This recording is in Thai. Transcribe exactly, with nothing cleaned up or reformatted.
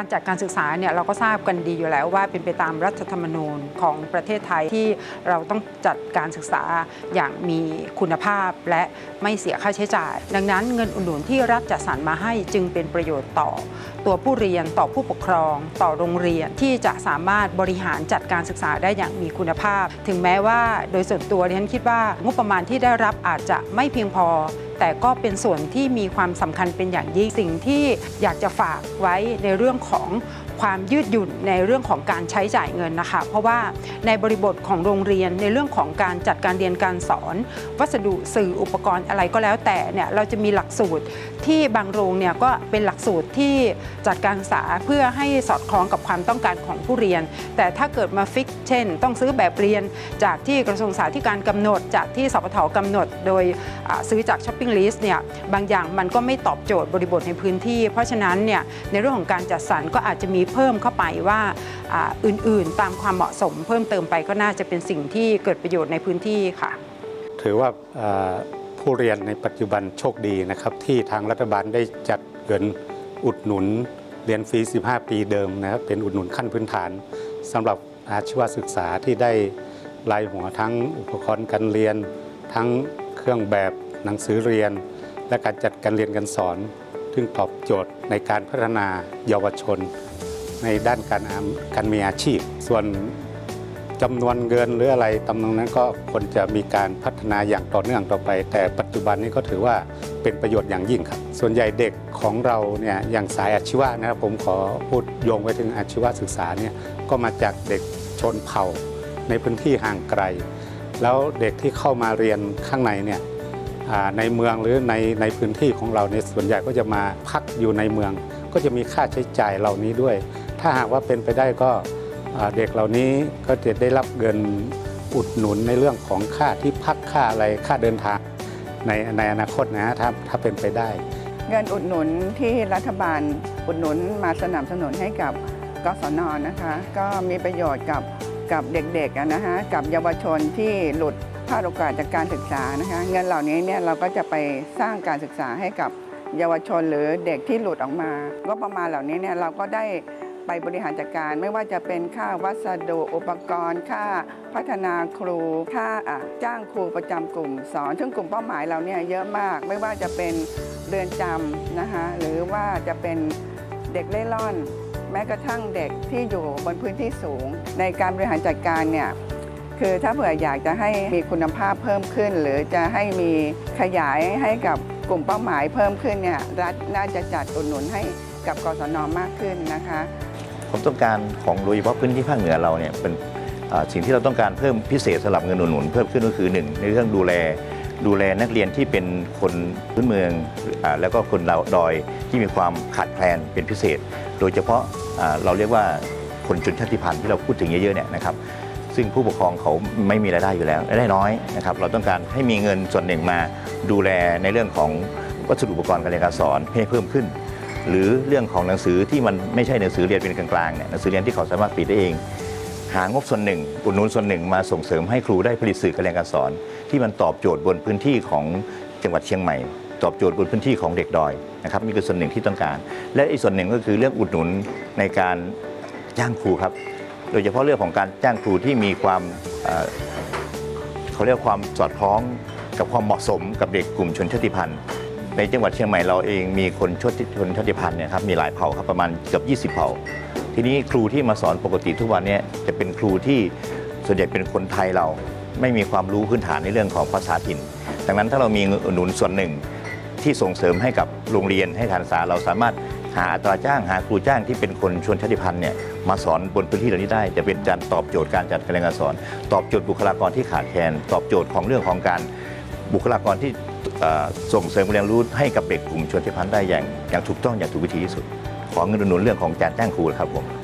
จัดการศึกษาเนี่ยเราก็ทราบกันดีอยู่แล้วว่าเป็นไปตามรัฐธรรมนูญของประเทศไทยที่เราต้องจัดการศึกษาอย่างมีคุณภาพและไม่เสียค่าใช้จ่ายดังนั้นเงินอุดหนุนที่รัฐจัดสรรมาให้จึงเป็นประโยชน์ต่อตัวผู้เรียนต่อผู้ปกครองต่อโรงเรียนที่จะสามารถบริหารจัดการศึกษาได้อย่างมีคุณภาพถึงแม้ว่าโดยส่วนตัวดิฉันคิดว่างบประมาณที่ได้รับอาจจะไม่เพียงพอแต่ก็เป็นส่วนที่มีความสำคัญเป็นอย่างยิ่งสิ่งที่อยากจะฝากไว้ในเรื่องของความยืดหยุ่นในเรื่องของการใช้จ่ายเงินนะคะเพราะว่าในบริบทของโรงเรียนในเรื่องของการจัดการเรียนการสอนวัสดุสื่ออุปกรณ์อะไรก็แล้วแต่เนี่ยเราจะมีหลักสูตรที่บางโรงเนี่ยก็เป็นหลักสูตรที่จัดการศึกษาเพื่อให้สอดคล้องกับความต้องการของผู้เรียนแต่ถ้าเกิดมาฟิกเช่นต้องซื้อแบบเรียนจากที่กระทรวงศึกษาธิการกำหนดจากที่สปท.กำหนดโดยซื้อจากช้อปปิ้งลิสต์เนี่ยบางอย่างมันก็ไม่ตอบโจทย์บริบทในพื้นที่เพราะฉะนั้นเนี่ยในเรื่องของการจัดสรรก็อาจจะมีเพิ่มเข้าไปว่าอื่นๆตามความเหมาะสมเพิ่มเติมไปก็น่าจะเป็นสิ่งที่เกิดประโยชน์ในพื้นที่ค่ะถือว่าผู้เรียนในปัจจุบันโชคดีนะครับที่ทางรัฐบาลได้จัดเงินอุดหนุนเรียนฟรีสิบห้าปีเดิมนะครับเป็นอุดหนุนขั้นพื้นฐานสำหรับอาชีวศึกษาที่ได้รายหัวทั้งอุปกรณ์การเรียนทั้งเครื่องแบบหนังสือเรียนและการจัดการเรียนการสอนซึ่งตอบโจทย์ในการพัฒนาเยาวชนในด้านการการมีอาชีพส่วนจำนวนเงินหรืออะไรตำนองนั้นก็ควรจะมีการพัฒนาอย่างต่อเนื่องต่อไปแต่ปัจจุบันนี้ก็ถือว่าเป็นประโยชน์อย่างยิ่งครับส่วนใหญ่เด็กของเราเนี่ยอย่างสายอาชีวะนะครับผมขอพูดโยงไปถึงอาชีวศึกษาเนี่ยก็มาจากเด็กชนเผ่าในพื้นที่ห่างไกลแล้วเด็กที่เข้ามาเรียนข้างในเนี่ยในเมืองหรือในในพื้นที่ของเราเนี่ยส่วนใหญ่ก็จะมาพักอยู่ในเมืองก็จะมีค่าใช้จ่ายเหล่านี้ด้วยถ้าหากว่าเป็นไปได้ก็เด็กเหล่านี้ก็จะได้รับเงินอุดหนุนในเรื่องของค่าที่พักค่าอะไรค่าเดินทางในในอนาคตนะฮะถ้าถ้าเป็นไปได้เงินอุดหนุนที่รัฐบาลอุดหนุนมาสนับสนุนให้กับกศน.นะคะก็มีประโยชน์กับกับเด็กๆนะฮะกับเยาวชนที่หลุดพลาดโอกาสจากการศึกษานะคะเงินเหล่านี้เนี่ยเราก็จะไปสร้างการศึกษาให้กับเยาวชนหรือเด็กที่หลุดออกมาก็ประมาณเหล่านี้เนี่ยเราก็ได้ไปบริหารจัดการไม่ว่าจะเป็นค่าวัสดุอุปกรณ์ค่าพัฒนาครูค่าจ้างครูประจำกลุ่มสอนซึ่งกลุ่มเป้าหมายเราเนี่ยเยอะมากไม่ว่าจะเป็นเรือนจำนะคะหรือว่าจะเป็นเด็กเล่ร่อนแม้กระทั่งเด็กที่อยู่บนพื้นที่สูงในการบริหารจัดการเนี่ยคือถ้าเผื่ออยากจะให้มีคุณภาพเพิ่มขึ้นหรือจะให้มีขยายให้กับกลุ่มเป้าหมายเพิ่มขึ้นเนี่ยรัฐน่าจะจัดอุดหนุนให้กับกศน.มากขึ้นนะคะความต้องการของโดยเฉพาะพื้นที่ภาคเหนือเราเนี่ยเป็นสิ่งที่เราต้องการเพิ่มพิเศษสำหรับเงินอุดหนุนเพิ่มขึ้นก็คือหนึ่งในเรื่องดูแลดูแลนักเรียนที่เป็นคนพื้นเมืองแล้วก็คนดอยที่มีความขาดแคลนเป็นพิเศษโดยเฉพาะเราเรียกว่าคนชนชาติพันธุ์ที่เราพูดถึงเยอะๆเนี่ยนะครับซึ่งผู้ปกครองเขาไม่มีรายได้อยู่แล้วรายได้น้อยนะครับเราต้องการให้มีเงินส่วนหนึ่งมาดูแลในเรื่องของวัสดุอุปกรณ์การเรียนการสอนให้เพิ่มขึ้นหรือเรื่องของหนังสือที่มันไม่ใช่หนังสือเรียนเป็นกลางๆเนี่ยหนังสือเรียนที่เขาสามารถผลิตได้เองหางบส่วนหนึ่งอุดหนุนส่วนหนึ่งมาส่งเสริมให้ครูได้ผลิตสื่อการเรียนการสอนที่มันตอบโจทย์บนพื้นที่ของจังหวัดเชียงใหม่ตอบโจทย์บนพื้นที่ของเด็กดอยนะครับนี่คือส่วนหนึ่งที่ต้องการและอีกส่วนหนึ่งก็คือเรื่องอุดหนุนในการจ้างครูครับโดยเฉพาะเรื่องของการจ้างครูที่มีความเขาเรียกความสอดคล้องกับความเหมาะสมกับเด็กกลุ่มชนชาติพันธุ์ในจังหวัดเชียงใหม่เราเองมีคนชนชนชาติพันธุ์เนี่ยครับมีหลายเผ่าครับประมาณเกือบยี่สิบเผ่าทีนี้ครูที่มาสอนปกติทุกวันนี้จะเป็นครูที่ส่วนใหญ่เป็นคนไทยเราไม่มีความรู้พื้นฐานในเรื่องของภาษาถิ่นดังนั้นถ้าเรามีอุดหนุนส่วนหนึ่งที่ส่งเสริมให้กับโรงเรียนให้การศึกษาเราสามารถหาอัตราจ้างหาครูจ้างที่เป็นคนชนชาติพันธุ์เนี่ยมาสอนบนพื้นที่เหล่านี้ได้จะเป็นการตอบโจทย์การจัดการเรียนการสอนตอบโจทย์บุคลากรที่ขาดแคลนตอบโจทย์ของเรื่องของการบุคลากรที่ส่งเสริมการเรียนรู้ให้กับเด็กกลุ่มชนชาติพันธุ์ได้อย่างอย่างถูกต้องอย่างถูกวิธีที่สุดขอเงินอุดหนุนเรื่องของการจ้างครูครับผม